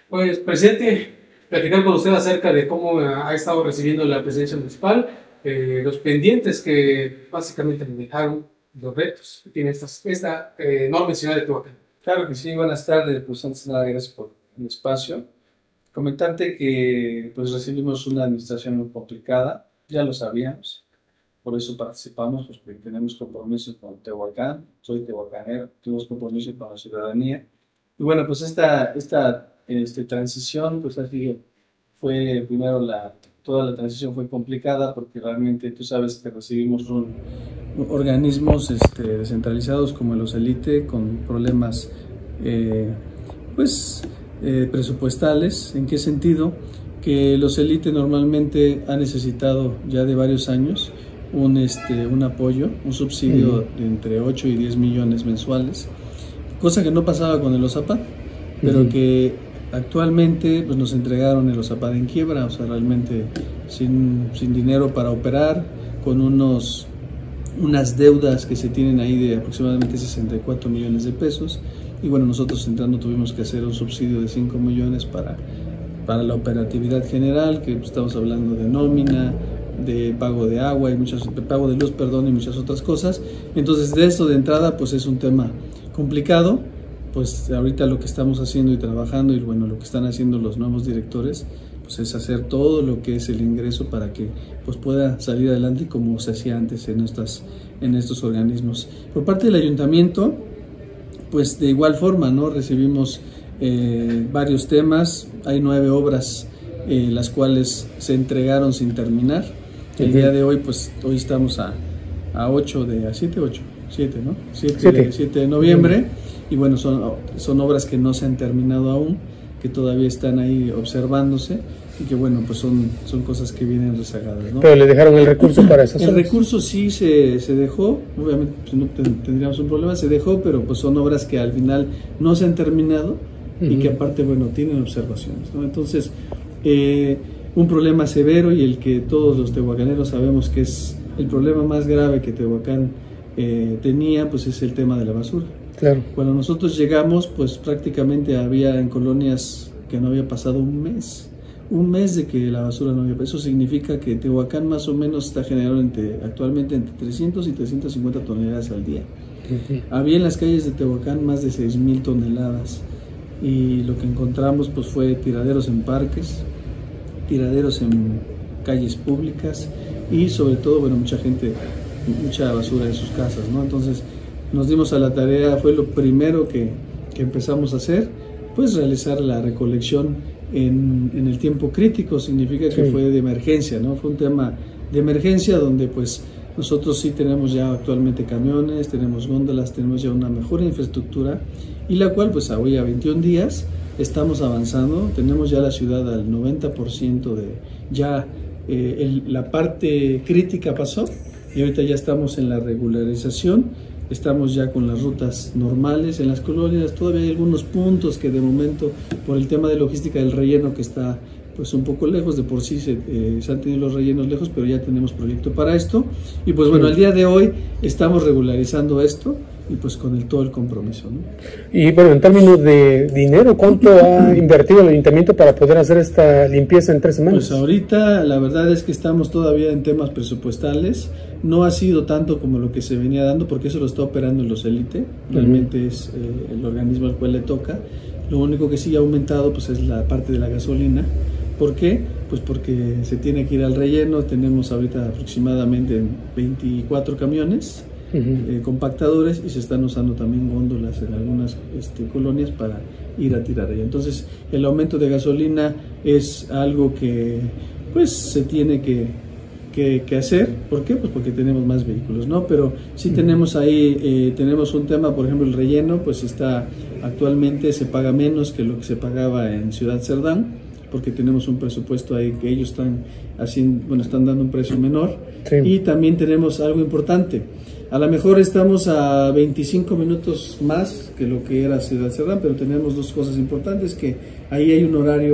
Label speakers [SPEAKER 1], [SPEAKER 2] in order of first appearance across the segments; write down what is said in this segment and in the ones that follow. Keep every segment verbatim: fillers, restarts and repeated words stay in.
[SPEAKER 1] Pues, presidente, platicar con usted acerca de cómo ha estado recibiendo la presidencia municipal, eh, los pendientes que básicamente le dejaron, los retos que tiene esta, esta eh, enorme ciudad de Tehuacán.
[SPEAKER 2] Claro que sí, buenas tardes, pues antes de nada, gracias por el espacio. Comentarte que pues recibimos una administración muy complicada, ya lo sabíamos, por eso participamos, pues porque tenemos compromisos con Tehuacán, soy tehuacanero, tenemos compromisos con la ciudadanía. Y bueno, pues esta, esta este, transición, pues así fue primero la, toda la transición fue complicada porque realmente tú sabes que recibimos un, organismos este, descentralizados como los Elite con problemas eh, pues eh, presupuestales. ¿En qué sentido? Que los Elite normalmente han necesitado ya de varios años un, este, un apoyo, un subsidio de entre ocho y diez millones mensuales, cosa que no pasaba con el OSAPAD, pero uh-huh. que actualmente pues, nos entregaron el OSAPAD en quiebra, o sea, realmente sin, sin dinero para operar, con unos, unas deudas que se tienen ahí de aproximadamente sesenta y cuatro millones de pesos, y bueno, nosotros entrando tuvimos que hacer un subsidio de cinco millones para, para la operatividad general, que estamos hablando de nómina, de pago de agua y muchas, de pago de luz, perdón, y muchas otras cosas. Entonces, de esto de entrada, pues es un tema complicado. Pues ahorita lo que estamos haciendo y trabajando, y bueno, lo que están haciendo los nuevos directores, pues es hacer todo lo que es el ingreso para que pues pueda salir adelante como se hacía antes en, estas, en estos organismos. Por parte del ayuntamiento, pues de igual forma, ¿no? Recibimos eh, varios temas, hay nueve obras eh, las cuales se entregaron sin terminar. El día de hoy, pues hoy estamos a, a ocho de, a siete, ocho, siete, ¿no? siete de noviembre, y bueno, son, son obras que no se han terminado aún, que todavía están ahí observándose, y que bueno, pues son, son cosas que vienen rezagadas, ¿no?
[SPEAKER 3] Pero le dejaron el recurso para esas
[SPEAKER 2] El
[SPEAKER 3] obras.
[SPEAKER 2] recurso sí se, se dejó, obviamente pues no tendríamos un problema, se dejó, pero pues son obras que al final no se han terminado, uh-huh. y que aparte, bueno, tienen observaciones, ¿no? Entonces, eh, un problema severo, y el que todos los tehuacaneros sabemos que es el problema más grave que Tehuacán eh, tenía, pues es el tema de la basura.
[SPEAKER 3] Claro.
[SPEAKER 2] Cuando nosotros llegamos, pues prácticamente había en colonias que no había pasado un mes, un mes de que la basura no había pasado. Eso significa que Tehuacán más o menos está generando entre, actualmente entre trescientas y trescientas cincuenta toneladas al día. Uh-huh. Había en las calles de Tehuacán más de seis mil toneladas, y lo que encontramos pues fue tiraderos en parques, tiraderos en calles públicas, y sobre todo, bueno, mucha gente, mucha basura en sus casas, ¿no? Entonces nos dimos a la tarea, fue lo primero que, que empezamos a hacer, pues realizar la recolección en, en el tiempo crítico. Significa que sí. Fue de emergencia, ¿no? Fue un tema de emergencia donde pues nosotros sí tenemos ya actualmente camiones, tenemos góndolas, tenemos ya una mejor infraestructura, y la cual pues hoy a veintiún días estamos avanzando, tenemos ya la ciudad al noventa por ciento de ya eh, el, la parte crítica pasó, y ahorita ya estamos en la regularización. Estamos ya con las rutas normales en las colonias. Todavía hay algunos puntos que de momento, por el tema de logística del relleno, que está pues un poco lejos, de por sí se, eh, se han tenido los rellenos lejos, pero ya tenemos proyecto para esto. Y pues bueno, al día de hoy estamos regularizando esto, y pues con el, todo el compromiso, ¿no?
[SPEAKER 3] Y bueno, en términos de dinero, ¿cuánto ha invertido el ayuntamiento para poder hacer esta limpieza en tres semanas?
[SPEAKER 2] Pues ahorita la verdad es que estamos todavía en temas presupuestales. No ha sido tanto como lo que se venía dando, porque eso lo está operando en los Elite, realmente uh-huh. es eh, el organismo al cual le toca. Lo único que sí ha aumentado pues es la parte de la gasolina. ¿Por qué? Pues porque se tiene que ir al relleno. Tenemos ahorita aproximadamente veinticuatro camiones uh-huh. eh, compactadores, y se están usando también góndolas en algunas este, colonias para ir a tirar allá. Entonces el aumento de gasolina es algo que pues se tiene que Que, que hacer. ¿Por qué? Pues porque tenemos más vehículos, ¿no? Pero sí tenemos ahí, eh, tenemos un tema, por ejemplo, el relleno, pues está, actualmente se paga menos que lo que se pagaba en Ciudad Cerdán, porque tenemos un presupuesto ahí que ellos están haciendo, bueno, están dando un precio menor. Sí. Y también tenemos algo importante. A lo mejor estamos a veinticinco minutos más que lo que era Ciudad Cerdán, pero tenemos dos cosas importantes, que ahí hay un horario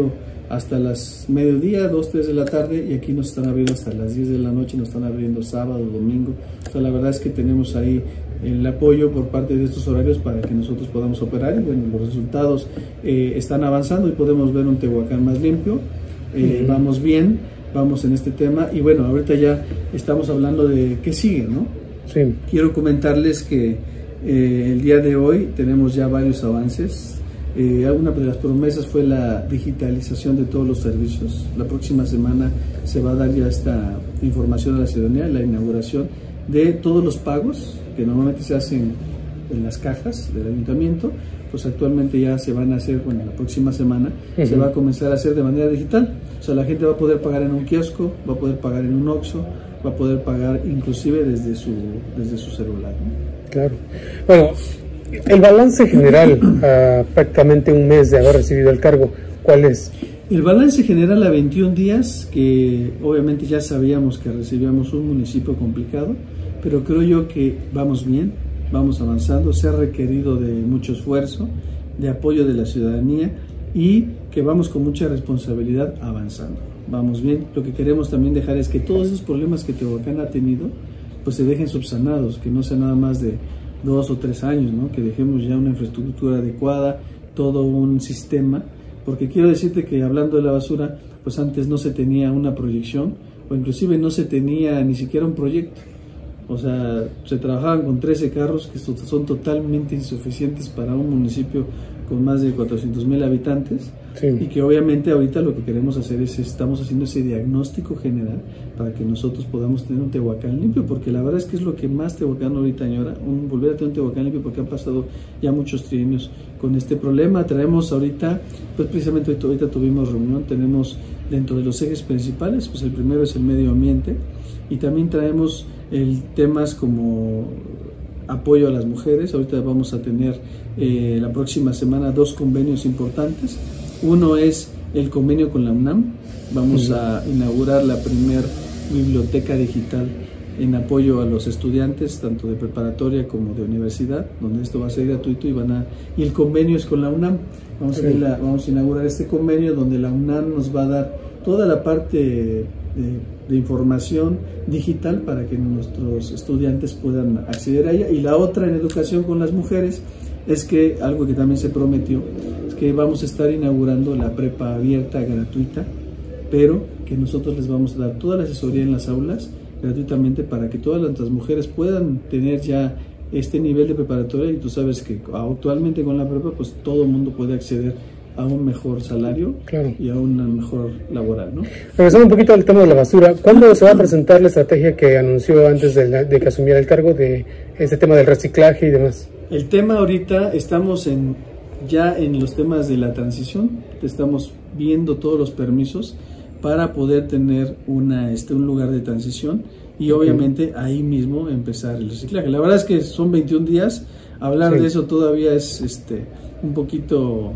[SPEAKER 2] hasta las mediodía, dos, tres de la tarde, y aquí nos están abriendo hasta las diez de la noche, nos están abriendo sábado, domingo. O sea, la verdad es que tenemos ahí el apoyo por parte de estos horarios para que nosotros podamos operar, y bueno, los resultados eh, están avanzando y podemos ver un Tehuacán más limpio. Eh, uh-huh. Vamos bien, vamos en este tema, y bueno, ahorita ya estamos hablando de qué sigue, ¿no?
[SPEAKER 3] Sí.
[SPEAKER 2] Quiero comentarles que eh, el día de hoy tenemos ya varios avances. Eh, una de las promesas fue la digitalización de todos los servicios. La próxima semana se va a dar ya esta información a la ciudadanía, la inauguración de todos los pagos que normalmente se hacen en las cajas del ayuntamiento, pues actualmente ya se van a hacer, bueno, la próxima semana uh-huh. se va a comenzar a hacer de manera digital. O sea, la gente va a poder pagar en un kiosco, va a poder pagar en un Oxxo, va a poder pagar inclusive desde su, desde su celular, ¿no?
[SPEAKER 3] Claro. Bueno, el balance general a prácticamente un mes de haber recibido el cargo, ¿cuál es?
[SPEAKER 2] El balance general a veintiún días, que obviamente ya sabíamos que recibíamos un municipio complicado, pero creo yo que vamos bien, vamos avanzando, se ha requerido de mucho esfuerzo, de apoyo de la ciudadanía, y que vamos con mucha responsabilidad avanzando. Vamos bien. Lo que queremos también dejar es que todos esos problemas que Tehuacán ha tenido, pues se dejen subsanados, que no sea nada más de dos o tres años, ¿no? Que dejemos ya una infraestructura adecuada, todo un sistema, porque quiero decirte que hablando de la basura, pues antes no se tenía una proyección, o inclusive no se tenía ni siquiera un proyecto. O sea, se trabajaban con trece carros que son totalmente insuficientes para un municipio con más de cuatrocientos mil habitantes, sí. Y que obviamente ahorita lo que queremos hacer es, estamos haciendo ese diagnóstico general para que nosotros podamos tener un Tehuacán limpio, porque la verdad es que es lo que más Tehuacán ahorita añora, un, volver a tener un Tehuacán limpio, porque han pasado ya muchos trienios con este problema. Traemos ahorita, pues precisamente ahorita, ahorita tuvimos reunión, tenemos dentro de los ejes principales, pues el primero es el medio ambiente, y también traemos el temas como apoyo a las mujeres. Ahorita vamos a tener eh, la próxima semana dos convenios importantes. Uno es el convenio con la UNAM. Vamos uh-huh. a inaugurar la primer biblioteca digital en apoyo a los estudiantes, tanto de preparatoria como de universidad, donde esto va a ser gratuito, y van a y el convenio es con la UNAM. Vamos, sí. a, la, vamos a inaugurar este convenio donde la UNAM nos va a dar toda la parte de, de información digital para que nuestros estudiantes puedan acceder a ella. Y la otra, en educación con las mujeres, es que algo que también se prometió es que vamos a estar inaugurando la prepa abierta gratuita, pero que nosotros les vamos a dar toda la asesoría en las aulas gratuitamente para que todas las mujeres puedan tener ya este nivel de preparatoria. Y tú sabes que actualmente con la prepa pues todo el mundo puede acceder a un mejor salario, claro, y a una mejor laboral, ¿no?
[SPEAKER 3] Regresando un poquito al tema de la basura, ¿cuándo se va a presentar la estrategia que anunció antes de, la, de que asumiera el cargo de este tema del reciclaje y demás?
[SPEAKER 2] El tema ahorita estamos en ya en los temas de la transición, estamos viendo todos los permisos para poder tener una, este, un lugar de transición y obviamente uh-huh. ahí mismo empezar el reciclaje. La verdad es que son veintiún días, hablar sí. de eso todavía es este, un poquito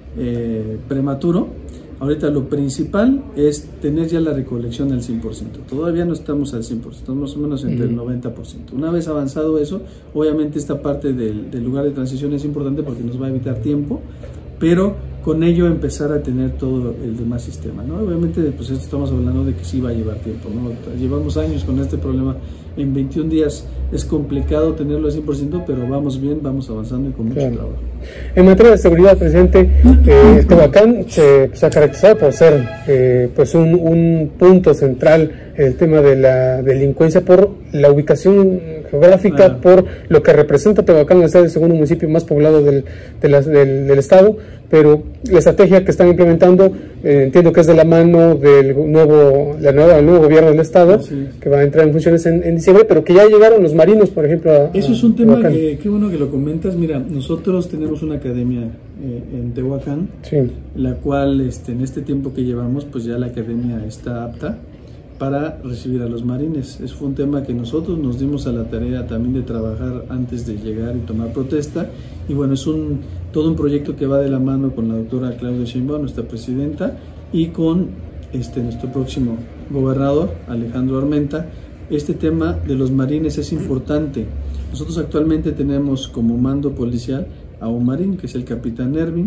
[SPEAKER 2] eh, prematuro. Ahorita lo principal es tener ya la recolección al cien por ciento. Todavía no estamos al cien por ciento, estamos más o menos entre uh-huh. el noventa por ciento. Una vez avanzado eso, obviamente esta parte del, del lugar de transición es importante porque nos va a evitar tiempo, pero con ello empezar a tener todo el demás sistema, ¿no? Obviamente, pues esto estamos hablando de que sí va a llevar tiempo, ¿no? Llevamos años con este problema, en veintiún días es complicado tenerlo al cien por ciento, pero vamos bien, vamos avanzando y con mucho claro. trabajo.
[SPEAKER 3] En materia de seguridad, presidente, eh, Tehuacán se, se ha caracterizado por ser eh, pues un, un punto central en el tema de la delincuencia por la ubicación geográfica, ah. por lo que representa Tehuacán, al ser el segundo municipio más poblado del, de la, del, del estado, pero la estrategia que están implementando eh, entiendo que es de la mano del nuevo, la nueva, el nuevo gobierno del estado, sí. que va a entrar en funciones en, en diciembre, pero que ya llegaron los marinos, por ejemplo, a,
[SPEAKER 2] eso es un tema que, qué bueno que lo comentas. Mira, nosotros tenemos una academia eh, en Tehuacán, sí. la cual este, en este tiempo que llevamos, pues ya la academia está apta para recibir a los marines. Es fue un tema que nosotros nos dimos a la tarea también de trabajar antes de llegar y tomar protesta, y bueno, es un todo un proyecto que va de la mano con la doctora Claudia Sheinbaum, nuestra presidenta, y con este nuestro próximo gobernador, Alejandro Armenta. Este tema de los marines es importante. Nosotros actualmente tenemos como mando policial a un marín, que es el capitán Ervin,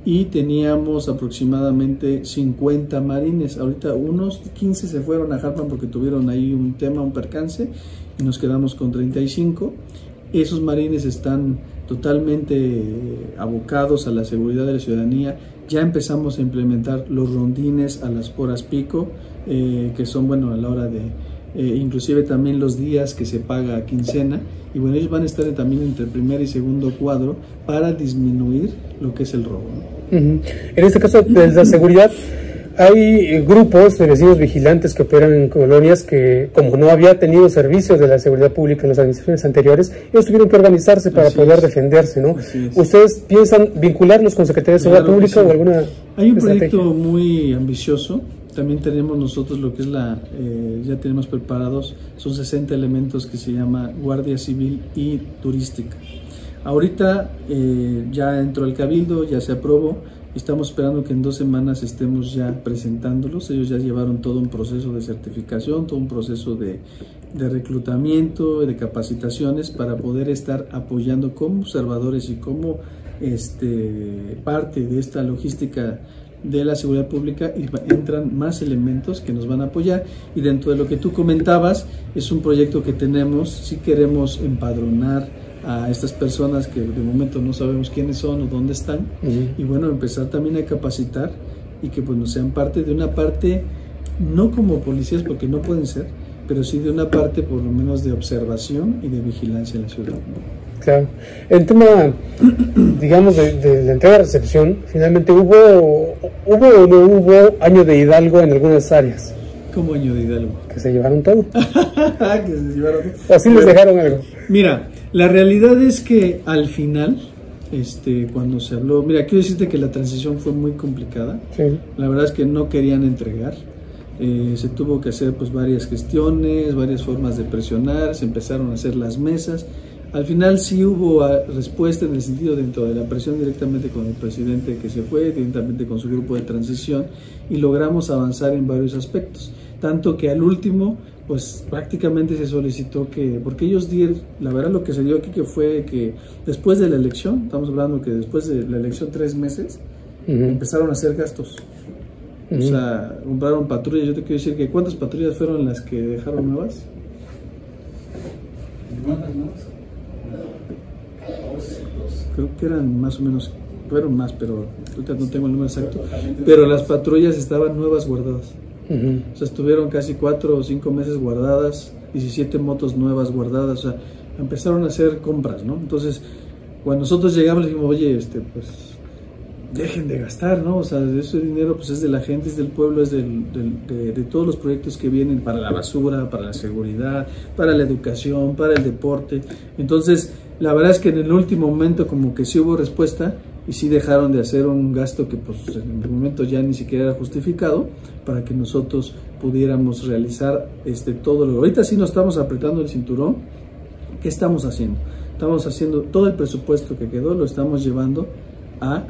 [SPEAKER 2] y teníamos aproximadamente cincuenta marines. Ahorita unos quince se fueron a Jalpan porque tuvieron ahí un tema, un percance, y nos quedamos con treinta y cinco. Esos marines están totalmente abocados a la seguridad de la ciudadanía. Ya empezamos a implementar los rondines a las horas pico, eh, que son, bueno, a la hora de, eh, inclusive también los días que se paga a quincena, y bueno, ellos van a estar también entre el primer y segundo cuadro para disminuir lo que es el robo, ¿no?
[SPEAKER 3] Uh-huh. En este caso, de la seguridad, hay grupos de vecinos vigilantes que operan en colonias que, como no había tenido servicios de la seguridad pública en las administraciones anteriores, ellos tuvieron que organizarse para
[SPEAKER 2] Así
[SPEAKER 3] poder
[SPEAKER 2] es.
[SPEAKER 3] defenderse, ¿no?
[SPEAKER 2] Es.
[SPEAKER 3] ¿Ustedes piensan vincularlos con Secretaría de Seguridad
[SPEAKER 2] Claro
[SPEAKER 3] Pública
[SPEAKER 2] sí.
[SPEAKER 3] o alguna
[SPEAKER 2] Hay un
[SPEAKER 3] estrategia?
[SPEAKER 2] proyecto muy ambicioso. También tenemos nosotros lo que es la, eh, ya tenemos preparados, son sesenta elementos que se llama Guardia Civil y Turística. Ahorita eh, ya entró al Cabildo, ya se aprobó, y estamos esperando que en dos semanas estemos ya presentándolos. Ellos ya llevaron todo un proceso de certificación, todo un proceso de, de reclutamiento, de capacitaciones para poder estar apoyando como observadores y como este, parte de esta logística de la seguridad pública, y entran más elementos que nos van a apoyar. Y dentro de lo que tú comentabas, es un proyecto que tenemos, si queremos empadronar a estas personas que de momento no sabemos quiénes son o dónde están, uh-huh. y bueno, empezar también a capacitar y que pues nos sean parte de una parte, no como policías porque no pueden ser, pero sí de una parte por lo menos de observación y de vigilancia en la ciudad.
[SPEAKER 3] Claro. En tema, digamos, de, de la entrega-recepción, finalmente hubo, hubo o no hubo año de Hidalgo en algunas áreas.
[SPEAKER 2] ¿Cómo año de Hidalgo?
[SPEAKER 3] Que se llevaron todo.
[SPEAKER 2] Que se llevaron todo.
[SPEAKER 3] O así les dejaron algo.
[SPEAKER 2] Mira, la realidad es que al final, este, cuando se habló, mira, quiero decirte que la transición fue muy complicada.
[SPEAKER 3] Sí.
[SPEAKER 2] La verdad es que no querían entregar. Eh, se tuvo que hacer pues varias gestiones, varias formas de presionar, se empezaron a hacer las mesas. Al final sí hubo respuesta en el sentido dentro de la presión directamente con el presidente que se fue, directamente con su grupo de transición, y logramos avanzar en varios aspectos. Tanto que al último, pues prácticamente se solicitó que, porque ellos dieron, la verdad lo que se dio aquí que fue que después de la elección, estamos hablando que después de la elección tres meses, uh-huh. empezaron a hacer gastos. Uh-huh. O sea, compraron patrullas. Yo te quiero decir que ¿cuántas patrullas fueron las que dejaron nuevas? ¿Cuántas nuevas? Creo que eran más o menos, fueron más, pero ahorita no tengo el número exacto, pero las patrullas estaban nuevas guardadas. Uh-huh. O sea, estuvieron casi cuatro o cinco meses guardadas, diecisiete motos nuevas guardadas, o sea, empezaron a hacer compras, ¿no? Entonces, cuando nosotros llegamos, le dijimos, oye, este, pues, dejen de gastar, ¿no? O sea, ese dinero, pues, es de la gente, es del pueblo, es del, del, de, de todos los proyectos que vienen para la basura, para la seguridad, para la educación, para el deporte. Entonces, la verdad es que en el último momento como que sí hubo respuesta y sí dejaron de hacer un gasto que pues en el momento ya ni siquiera era justificado para que nosotros pudiéramos realizar este todo lo. Ahorita sí nos estamos apretando el cinturón. ¿Qué estamos haciendo? Estamos haciendo todo el presupuesto que quedó, lo estamos llevando a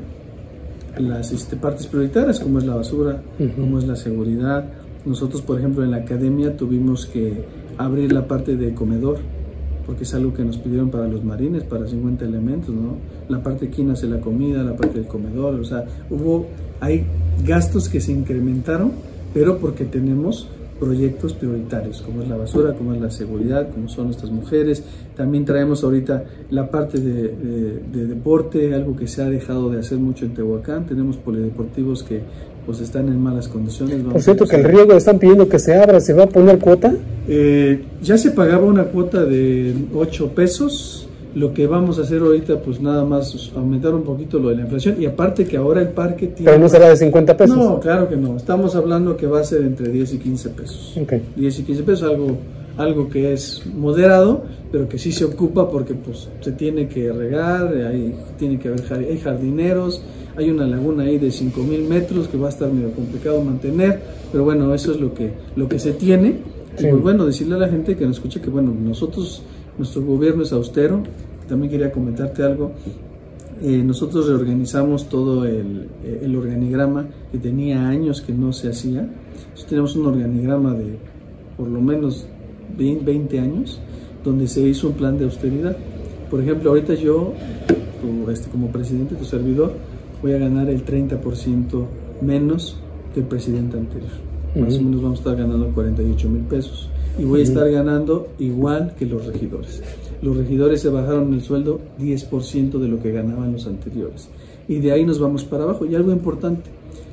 [SPEAKER 2] las este, partes prioritarias, como es la basura, uh-huh. como es la seguridad. Nosotros, por ejemplo, en la academia tuvimos que abrir la parte de comedor, porque es algo que nos pidieron para los marines, para cincuenta elementos, ¿no? La parte de quién hace la comida, la parte del comedor, o sea, hubo, hay gastos que se incrementaron, pero porque tenemos proyectos prioritarios, como es la basura, como es la seguridad, como son nuestras mujeres. También traemos ahorita la parte de, de, de deporte, algo que se ha dejado de hacer mucho en Tehuacán. Tenemos polideportivos que pues están en malas condiciones. Vamos
[SPEAKER 3] Por cierto,
[SPEAKER 2] a
[SPEAKER 3] que el riego están pidiendo que se abra, ¿se va a poner cuota?
[SPEAKER 2] Eh, ya se pagaba una cuota de ocho pesos. Lo que vamos a hacer ahorita, pues nada más aumentar un poquito lo de la inflación. Y aparte que ahora el parque tiene...
[SPEAKER 3] Pero no será de cincuenta pesos.
[SPEAKER 2] No, claro que no. Estamos hablando que va a ser entre diez y quince pesos.
[SPEAKER 3] Okay.
[SPEAKER 2] diez y quince pesos, algo, algo que es moderado, pero que sí se ocupa porque pues se tiene que regar, hay, tiene que haber hay jardineros, hay una laguna ahí de cinco mil metros que va a estar medio complicado mantener, pero bueno, eso es lo que, lo que se tiene. Sí. Y pues bueno, decirle a la gente que nos escuche que bueno, nosotros, nuestro gobierno es austero. También quería comentarte algo. Eh, nosotros reorganizamos todo el, el organigrama que tenía años que no se hacía. Entonces, tenemos un organigrama de por lo menos veinte años donde se hizo un plan de austeridad. Por ejemplo, ahorita yo, tu, este, como presidente, tu servidor, voy a ganar el treinta por ciento menos que el presidente anterior. Uh-huh. Más o menos vamos a estar ganando cuarenta y ocho mil pesos. Y voy a estar ganando igual que los regidores. Los regidores se bajaron el sueldo diez por ciento de lo que ganaban los anteriores. Y de ahí nos vamos para abajo. Y algo importante,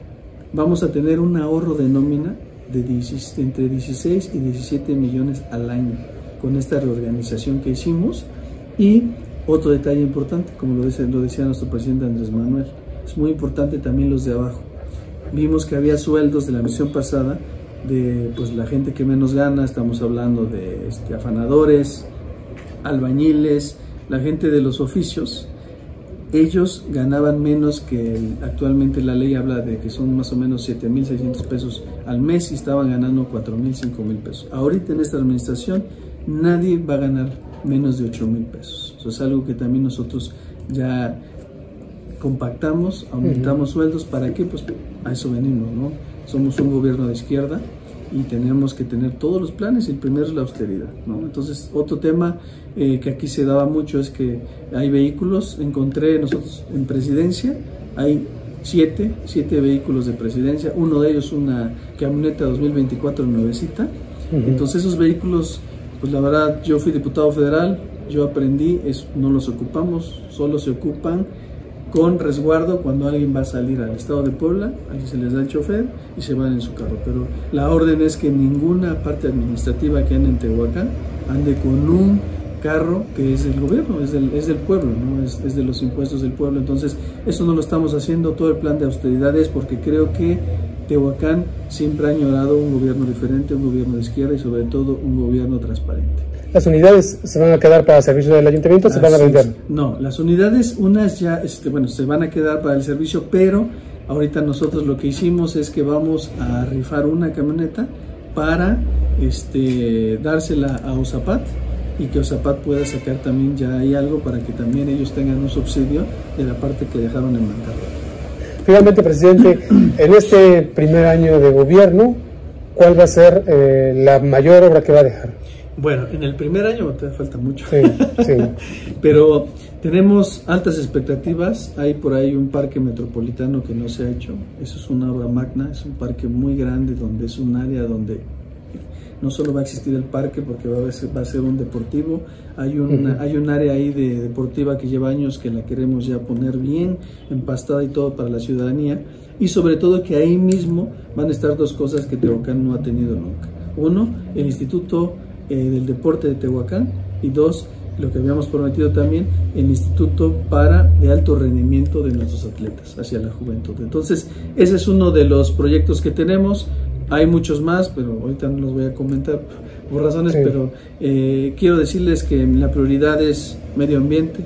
[SPEAKER 2] vamos a tener un ahorro de nómina de dieciséis, entre dieciséis y diecisiete millones al año con esta reorganización que hicimos. Y otro detalle importante, como lo decía, lo decía nuestro presidente Andrés Manuel, es muy importante también los de abajo. Vimos que había sueldos de la misión pasada de pues la gente que menos gana, estamos hablando de este, afanadores, albañiles, la gente de los oficios. Ellos ganaban menos que el, actualmente la ley habla de que son más o menos siete mil seiscientos pesos al mes y estaban ganando cuatro mil, cinco mil pesos. Ahorita en esta administración nadie va a ganar menos de ocho mil pesos. Eso es algo que también nosotros ya compactamos, aumentamos uh-huh. sueldos. ¿Para qué? Pues a eso venimos, ¿no? Somos un gobierno de izquierda y tenemos que tener todos los planes, y el primero es la austeridad, ¿no? Entonces, otro tema eh, que aquí se daba mucho es que hay vehículos, encontré nosotros en presidencia, hay siete, siete vehículos de presidencia, uno de ellos una camioneta dos mil veinticuatro nuevecita. Uh-huh. Entonces esos vehículos, pues la verdad, yo fui diputado federal, yo aprendí, es, no los ocupamos, solo se ocupan con resguardo cuando alguien va a salir al estado de Puebla, ahí se les da el chofer y se van en su carro, pero la orden es que ninguna parte administrativa que ande en Tehuacán ande con un carro que es del gobierno, es del, es del pueblo, ¿no? es, es de los impuestos del pueblo. Entonces eso no lo estamos haciendo, todo el plan de austeridad es porque creo que Tehuacán siempre ha añorado un gobierno diferente, un gobierno de izquierda y sobre todo un gobierno transparente.
[SPEAKER 3] ¿Las unidades se van a quedar para servicio del ayuntamiento o se van a vender?
[SPEAKER 2] No, las unidades, unas ya, este, bueno, se van a quedar para el servicio, pero ahorita nosotros lo que hicimos es que vamos a rifar una camioneta para este, dársela a Osapat y que Osapat pueda sacar también ya hay algo para que también ellos tengan un subsidio de la parte que dejaron en bancarrota.
[SPEAKER 3] Finalmente, presidente, en este primer año de gobierno, ¿cuál va a ser eh, la mayor obra que va a dejar?
[SPEAKER 2] Bueno, en el primer año todavía falta mucho,
[SPEAKER 3] sí, sí.
[SPEAKER 2] pero tenemos altas expectativas. Hay por ahí un parque metropolitano que no se ha hecho, eso es una obra magna, es un parque muy grande donde es un área donde no solo va a existir el parque porque va a ser, va a ser un deportivo, hay, una, uh-huh. hay un área ahí de deportiva que lleva años que la queremos ya poner bien empastada y todo para la ciudadanía, y sobre todo que ahí mismo van a estar dos cosas que Tehuacán no ha tenido nunca. Uno, el Instituto eh, del Deporte de Tehuacán, y dos, lo que habíamos prometido también, el Instituto para de alto rendimiento de nuestros atletas hacia la juventud. Entonces ese es uno de los proyectos que tenemos. Hay muchos más, pero ahorita no los voy a comentar por razones, sí. pero eh, quiero decirles que la prioridad es medio ambiente,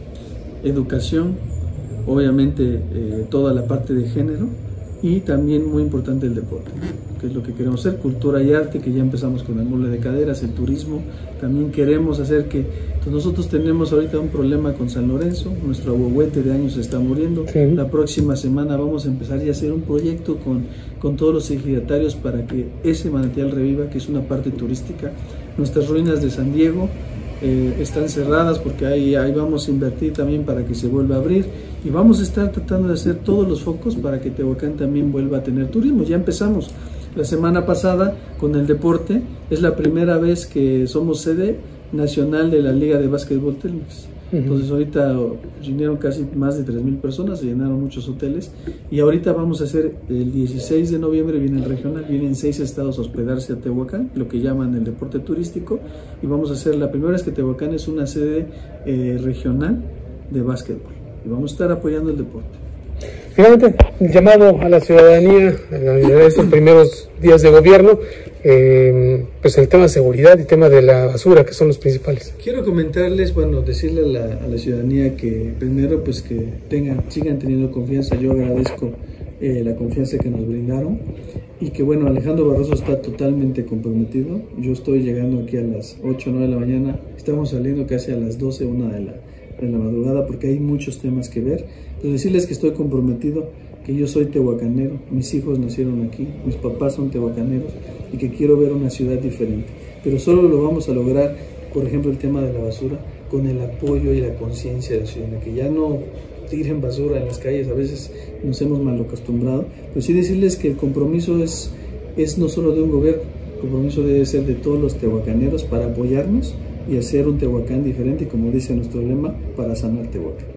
[SPEAKER 2] educación, obviamente eh, toda la parte de género, y también muy importante el deporte, que es lo que queremos hacer, cultura y arte, que ya empezamos con el mole de caderas, el turismo, también queremos hacer que, pues nosotros tenemos ahorita un problema con San Lorenzo, nuestro ahuehuete de años se está muriendo, sí. la próxima semana vamos a empezar ya a hacer un proyecto con, con todos los ejidatarios para que ese manantial reviva, que es una parte turística. Nuestras ruinas de San Diego eh, están cerradas porque ahí, ahí vamos a invertir también para que se vuelva a abrir, y vamos a estar tratando de hacer todos los focos para que Tehuacán también vuelva a tener turismo. Ya empezamos la semana pasada con el deporte, es la primera vez que somos sede nacional de la Liga de Básquetbol Telmex. Uh-huh. Entonces ahorita vinieron casi más de tres mil personas, se llenaron muchos hoteles, y ahorita vamos a hacer el dieciséis de noviembre, viene el regional, vienen seis estados a hospedarse a Tehuacán, lo que llaman el deporte turístico, y vamos a hacer la primera vez que Tehuacán es una sede eh, regional de básquetbol, y vamos a estar apoyando el deporte.
[SPEAKER 3] Finalmente, llamado a la ciudadanía en estos primeros días de gobierno, eh, pues el tema de seguridad y tema de la basura, que son los principales.
[SPEAKER 2] Quiero comentarles, bueno, decirle a la, a la ciudadanía que primero, pues que tengan, sigan teniendo confianza. Yo agradezco eh, la confianza que nos brindaron, y que bueno, Alejandro Barroso está totalmente comprometido. Yo estoy llegando aquí a las ocho o nueve de la mañana, estamos saliendo casi a las doce, una de la, de la madrugada, porque hay muchos temas que ver. Entonces decirles que estoy comprometido, que yo soy tehuacanero, mis hijos nacieron aquí, mis papás son tehuacaneros, y que quiero ver una ciudad diferente. Pero solo lo vamos a lograr, por ejemplo, el tema de la basura, con el apoyo y la conciencia de la ciudadanía, que ya no tiren basura en las calles, a veces nos hemos mal acostumbrado, pero sí decirles que el compromiso es, es no solo de un gobierno, el compromiso debe ser de todos los tehuacaneros para apoyarnos y hacer un Tehuacán diferente, como dice nuestro lema, para sanar Tehuacán.